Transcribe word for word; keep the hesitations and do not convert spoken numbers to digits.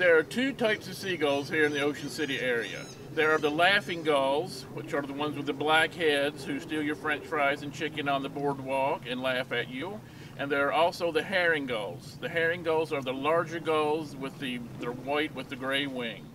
There are two types of seagulls here in the Ocean City area. There are the laughing gulls, which are the ones with the black heads who steal your french fries and chicken on the boardwalk and laugh at you. And there are also the herring gulls. The herring gulls are the larger gulls with the, they're white with the gray wings.